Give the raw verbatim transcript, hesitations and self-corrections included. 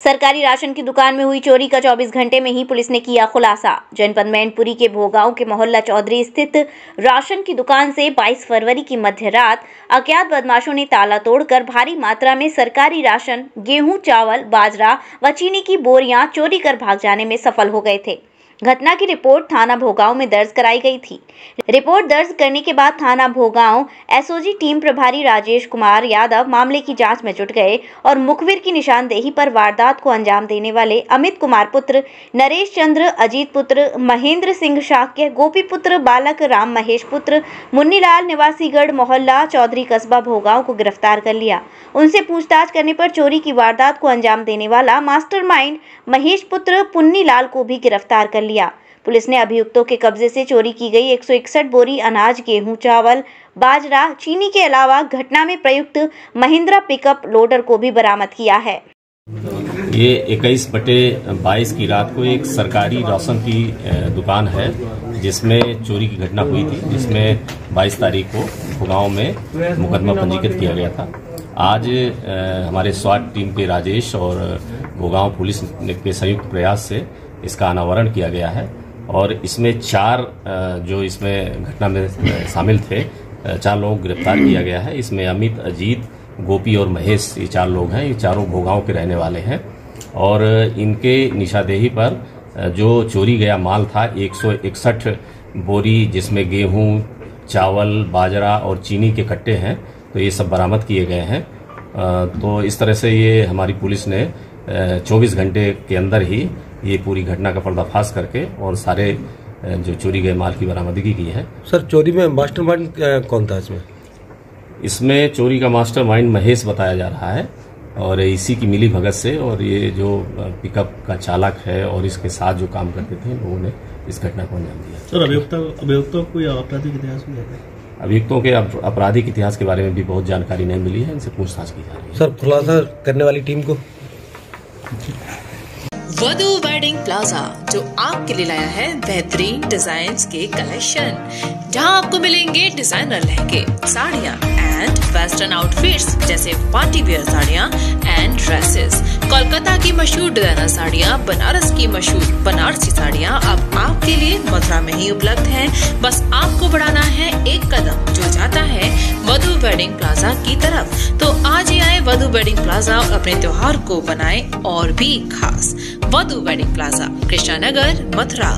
सरकारी राशन की दुकान में हुई चोरी का चौबीस घंटे में ही पुलिस ने किया खुलासा। जनपद मैनपुरी के भोगांव के मोहल्ला चौधरी स्थित राशन की दुकान से बाईस फरवरी की मध्य रात अज्ञात बदमाशों ने ताला तोड़कर भारी मात्रा में सरकारी राशन, गेहूं, चावल, बाजरा व चीनी की बोरियां चोरी कर भाग जाने में सफल हो गए थे। घटना की रिपोर्ट थाना भोगांव में दर्ज कराई गई थी। रिपोर्ट दर्ज करने के बाद थाना भोगांव एसओजी टीम प्रभारी राजेश कुमार यादव मामले की जांच में जुट गए और मुखबिर की निशानदेही पर वारदात को अंजाम देने वाले अमित कुमार पुत्र नरेश चंद्र, अजीत पुत्र महेंद्र सिंह शाक्य, गोपी पुत्र बालक, राम महेश पुत्र मुन्नीलाल निवासी गढ़ मोहल्ला चौधरी कस्बा भोगांव को गिरफ्तार कर लिया। उनसे पूछताछ करने पर चोरी की वारदात को अंजाम देने वाला मास्टरमाइंड महेश पुत्र पुन्नीलाल को भी गिरफ्तार कर लिया। पुलिस ने अभियुक्तों के कब्जे से चोरी की गई एक सौ इकसठ बोरी अनाज, गेहूं, चावल, बाजरा, चीनी के अलावा घटना में प्रयुक्त महिंद्रा पिकअप लोडर को भी बरामद किया है। ये इक्कीस बटे बाईस की रात को एक सरकारी राशन की दुकान है जिसमें चोरी की घटना हुई थी, जिसमें बाईस तारीख को भोगांव में मुकदमा पंजीकृत किया गया था। आज हमारे स्वाट टीम के राजेश और भोगांव पुलिस के संयुक्त प्रयास से इसका अनावरण किया गया है और इसमें चार जो इसमें घटना में शामिल थे, चार लोगों को गिरफ्तार किया गया है। इसमें अमित, अजीत, गोपी और महेश, ये चार लोग हैं। ये चारों भोगांव के रहने वाले हैं और इनके निशानदेही पर जो चोरी गया माल था एक सौ इकसठ बोरी, जिसमें गेहूं, चावल, बाजरा और चीनी के कट्टे हैं, तो ये सब बरामद किए गए हैं। तो इस तरह से ये हमारी पुलिस ने चौबीस घंटे के अंदर ही ये पूरी घटना का पर्दाफाश करके और सारे जो चोरी गए माल की बरामदगी की है। सर, चोरी में मास्टरमाइंड कौन था इसमें? इसमें चोरी का मास्टरमाइंड महेश बताया जा रहा है और इसी की मिली भगत से, और ये जो पिकअप का चालक है और इसके साथ जो काम करते थे लोगों ने इस घटना को अंजाम दिया। सर, अभियुक्तों अभियुक्तों को आपराधिक इतिहास में अभियुक्तों के आपराधिक इतिहास के बारे में भी बहुत जानकारी नहीं मिली है, इनसे पूछताछ की जा रही है। सर, खुलासा करने वाली टीम को वधू वेडिंग प्लाजा जो आपके लिए लाया है बेहतरीन डिजाइन्स के कलेक्शन, जहां आपको मिलेंगे डिजाइनर लहंगे, साड़ियां एंड वेस्टर्न आउटफिट्स जैसे पार्टी वियर साड़ियां एंड ड्रेसेस, कोलकाता की मशहूर डिजाइनर साड़ियां, बनारस की मशहूर बनारसी साड़ियां अब आपके लिए मथुरा में ही उपलब्ध हैं। बस आपको बढ़ाना है एक कदम जो जाता है वधू वेडिंग प्लाजा की तरफ। तो आज ही आए वधू वेडिंग प्लाजा और अपने त्योहार को बनाए और भी खास। Vadhu wedding plaza, Krishna Nagar, Mathura.